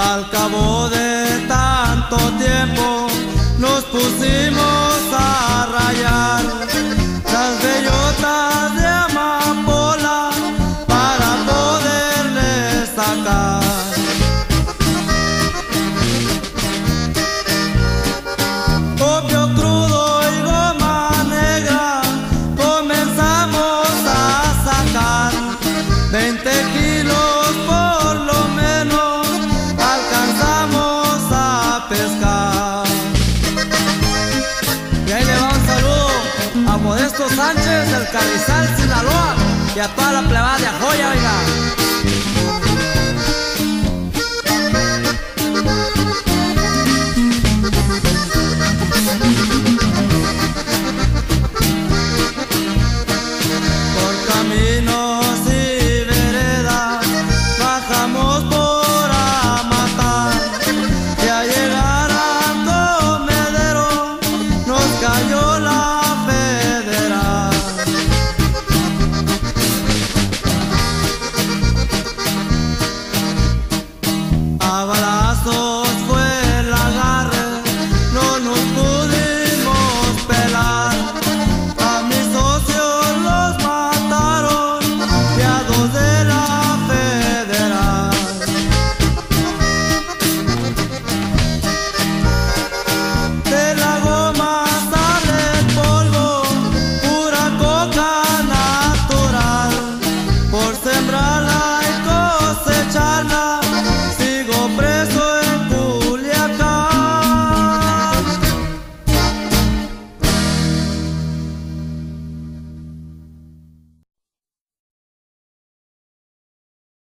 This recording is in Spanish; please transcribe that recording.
Al cabo de tanto tiempo nos pusimos a rayar las bellotas de amapola para poderle sacar. Opio crudo y goma negra comenzamos a sacar 20 kilos por lo menos alcanzamos a pescar. Y ahí le va un saludo a Modesto Sánchez del Carrizal, Sinaloa, y a toda la plebada de Joya, oiga. Por caminos y veredas bajamos por